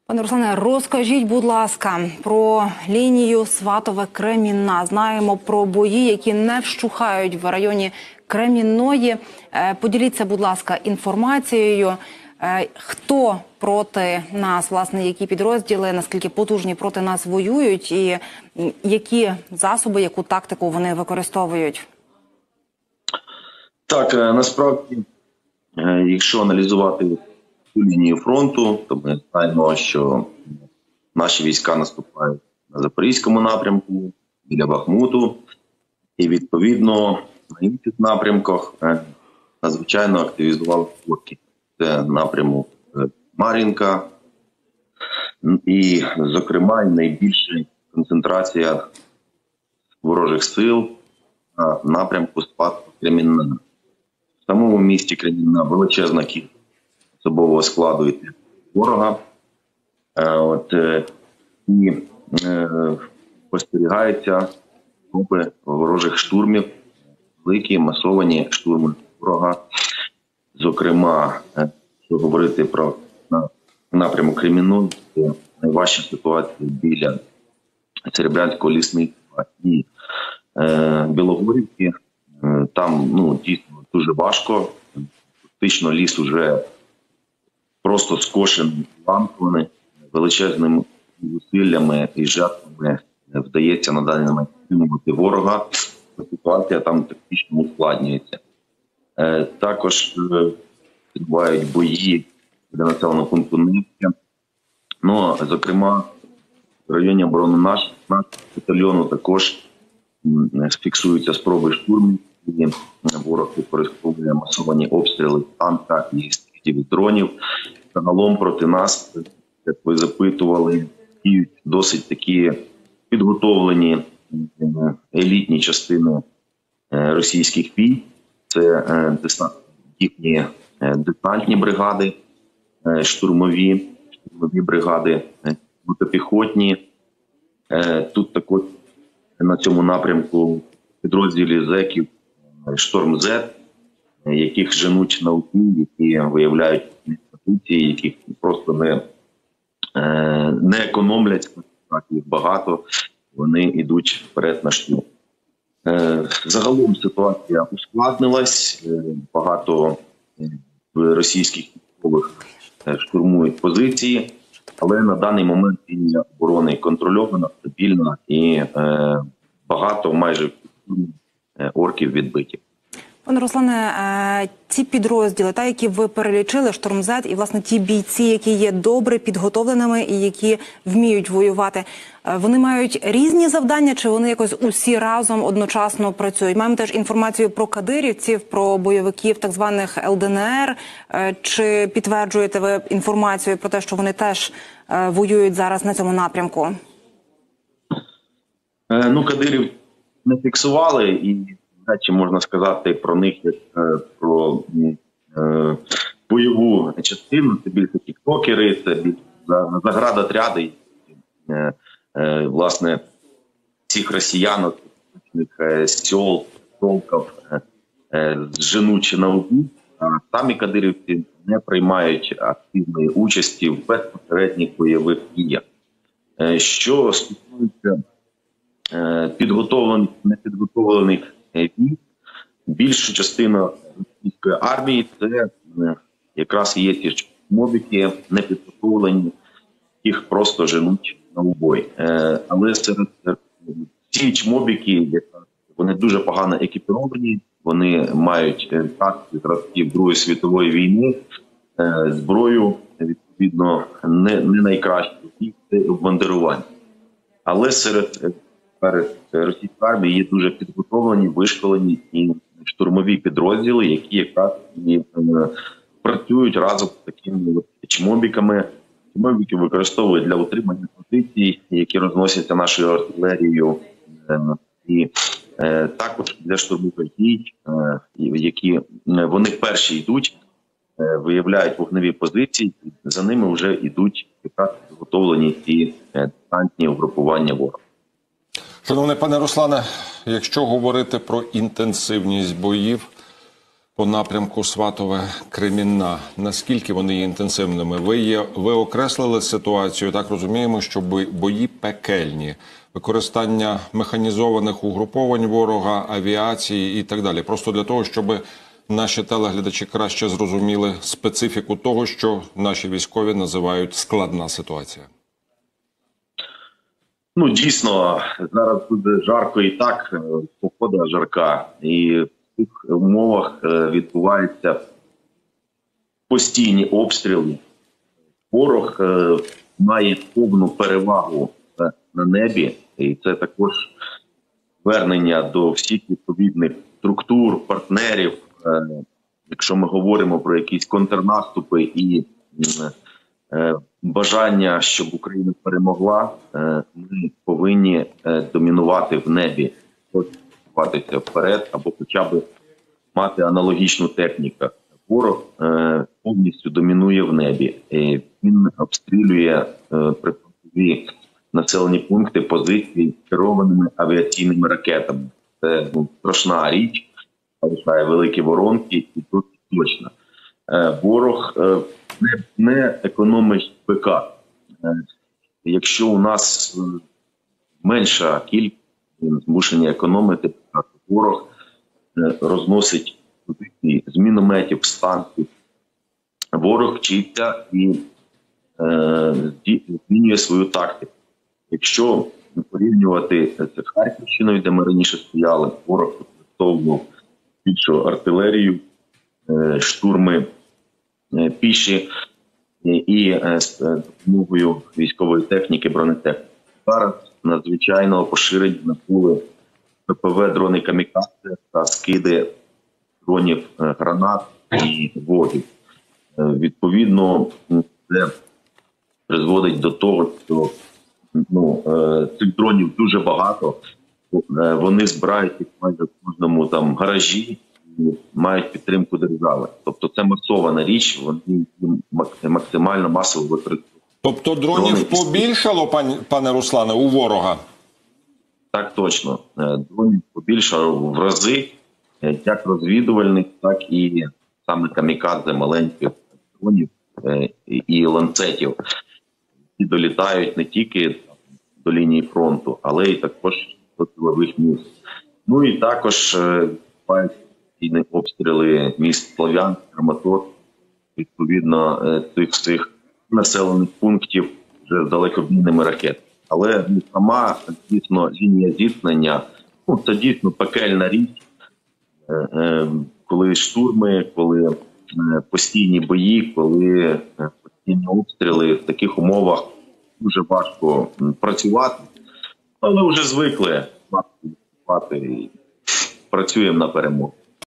Пане Руслане, розкажіть, будь ласка, про лінію Сватове-Кремінна. Знаємо про бої, які не вщухають в районі Кремінної. Поділіться, будь ласка, інформацією. Хто проти нас, власне, які підрозділи, наскільки потужні проти нас воюють і які засоби, яку тактику вони використовують? Так, насправді, якщо аналізувати цю лінію фронту, то ми знаємо, що наші війська наступають на Запорізькому напрямку, біля Бахмуту, і відповідно на інших напрямках надзвичайно активізували орки. Це напрямок Мар'їнка, і, зокрема, найбільша концентрація ворожих сил на напрямку Сватове-Кремінна. В самому місті Кремінна величезна кількість особового складу і ворога. І спостерігаються групи ворожих штурмів, великі масовані штурми ворога. Зокрема, якщо говорити про напрямок Кремінної, то найважча ситуація біля Серебрянського лісництва і Білогорівки. Там дійсно дуже важко. Фактично ліс уже просто скошений лампами, величезними зусиллями і жертвами вдається на даний момент стримувати ворога. Ситуація там тактично ускладнюється. Також відбувають бої для населеного пункту Невське. Зокрема, в районі оборони нашого батальйону також фіксуються спроби штурмів. Ворог використовує масовані обстріли танка і скидів дронів. Загалом проти нас, як ви запитували, діють досить такі підготовлені елітні частини російських військ. Це їхні десантні бригади, штурмові бригади, мотопіхотні. Тут також на цьому напрямку підрозділі зеків «Шторм З», яких женуть науки, які виявляють позиції, яких просто не економлять, так їх багато, вони йдуть вперед на штурм. Загалом ситуація ускладнилась, багато російських військових штурмують позиції, але на даний момент лінія оборони контрольована, стабільна і багато, майже орків відбиті. Пане Руслане, ці підрозділи, які ви перелічили, «Шторм З», і, власне, ті бійці, які є добре підготовленими і які вміють воювати, вони мають різні завдання, чи вони якось усі разом одночасно працюють? Маємо теж інформацію про кадирівців, про бойовиків так званих ЛДНР. Чи підтверджуєте ви інформацію про те, що вони теж воюють зараз на цьому напрямку? Кадирів не фіксували, і чи можна сказати про них як про бойову частину. Це більше тіктокери, це більше заградотряди, власне, цих росіян, сел, толків, женуть науку. Самі кадирівці не приймають активної участі в безпосередніх бойових діях. Що стосується підготовлених, непідготовлених військ, більша частина російської армії – це якраз є ті мобіки непідготовлені, їх просто женуть на убой. Але серед ці чмобіки, вони дуже погано екіпіровані, вони мають тактики зразків Другої світової війни, зброю, відповідно, не найкраще, це обмундирування. Але серед російської армії є дуже підготовлені, вишколені і штурмові підрозділи, які якраз і працюють разом з такими чмобіками. Чмобіки використовують для утримання позицій, які розносяться нашою артилерією, і також для штурмових дій, які вони перші йдуть, виявляють вогневі позиції, за ними вже йдуть якраз підготовлені ці десантні угрупування ворога. Шановний пане Руслане, якщо говорити про інтенсивність боїв, по напрямку Сватове-Кремінна. Наскільки вони є інтенсивними? Ви окреслили ситуацію, так розуміємо, що бої пекельні. Використання механізованих угруповань ворога, авіації і так далі. Просто для того, щоб наші телеглядачі краще зрозуміли специфіку того, що наші військові називають складна ситуація. Ну, дійсно, зараз буде жарко і так, погода жарка. І в цих умовах відбуваються постійні обстріли. Ворог має повну перевагу на небі. І це також звернення до всіх відповідних структур, партнерів. Якщо ми говоримо про якісь контрнаступи і бажання, щоб Україна перемогла, ми повинні домінувати в небі, ховатися вперед або хоча б мати аналогічну техніку. Ворог повністю домінує в небі. Він обстрілює прифронтові населені пункти, позиції керованими авіаційними ракетами. Це страшна річ, залишає великі воронки і тут точно. Ворог не економить ПК. Якщо у нас менша кількість, змушені економити ПК, то ворог розносить позиції з мінометів, з танків. Ворог вчиться і змінює свою тактику. Якщо порівнювати з Харківщиною, де ми раніше стояли, ворог використовував більшу артилерію, штурми піші і з допомогою військової техніки, бронетехніки. Зараз надзвичайного поширення набули ППВ, дрони камікадзе та скиди дронів, гранат і вогів. Відповідно, це призводить до того, що цих дронів дуже багато. Вони збирають їх майже в кожному там гаражі і мають підтримку держави. Тобто це масована річ, вони максимально масово використовують. Тобто дронів побільшало, пане Руслане, у ворога? Так точно. Дронів побільшало в рази, як розвідувальних, так і саме камікадзе, маленьких дронів і ланцетів. І долітають не тільки до лінії фронту, але й також до тилових міст. Ну і також відбуваються обстріли міст Слов'янськ, Краматорськ, відповідно цих населених пунктів вже з далекобійними ракетами. Але сама, дійсно, лінія зіткнення, це дійсно пекельна річ, коли штурми, коли постійні бої, коли постійні обстріли, в таких умовах дуже важко працювати, але вже звикли і працюємо на перемогу.